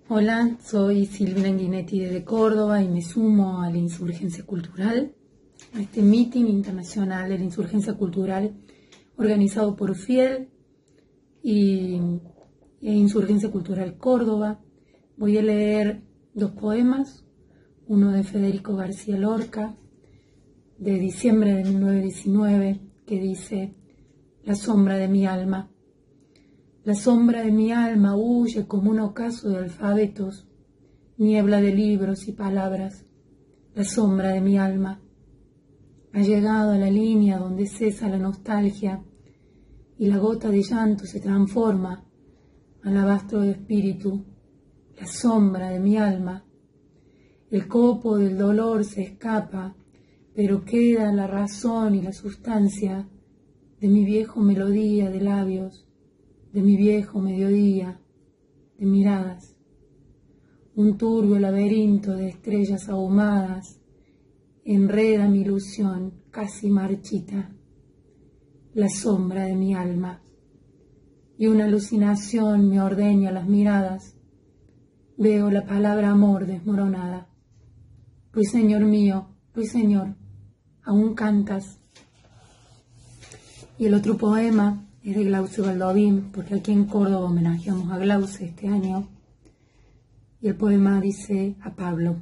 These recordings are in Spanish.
Hola, soy Silvina Anguinetti desde Córdoba y me sumo a la Insurgencia Cultural, a este meeting internacional de la Insurgencia Cultural organizado por FIEL e Insurgencia Cultural Córdoba. Voy a leer dos poemas, uno de Federico García Lorca, de diciembre de 1919, que dice: La sombra de mi alma. La sombra de mi alma huye como un ocaso de alfabetos, niebla de libros y palabras. La sombra de mi alma ha llegado a la línea donde cesa la nostalgia y la gota de llanto se transforma alabastro de espíritu. La sombra de mi alma. El copo del dolor se escapa, pero queda la razón y la sustancia de mi viejo melodía de labios, de mi viejo mediodía, de miradas. Un turbio laberinto de estrellas ahumadas enreda mi ilusión casi marchita, la sombra de mi alma. Y una alucinación me ordeña las miradas. Veo la palabra amor desmoronada. Ruiseñor mío, ruiseñor, aún cantas. Y el otro poema es de Glauce Baldovín, porque aquí en Córdoba homenajeamos a Glauce este año. Y el poema dice a Pablo: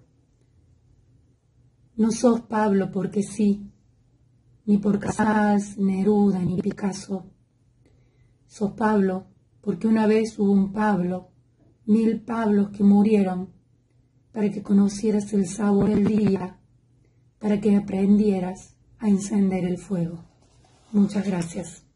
No sos Pablo porque sí, ni por Casals, Neruda, ni Picasso. Sos Pablo porque una vez hubo un Pablo, 1000 Pablos que murieron, para que conocieras el sabor del día, para que aprendieras a encender el fuego. Muchas gracias.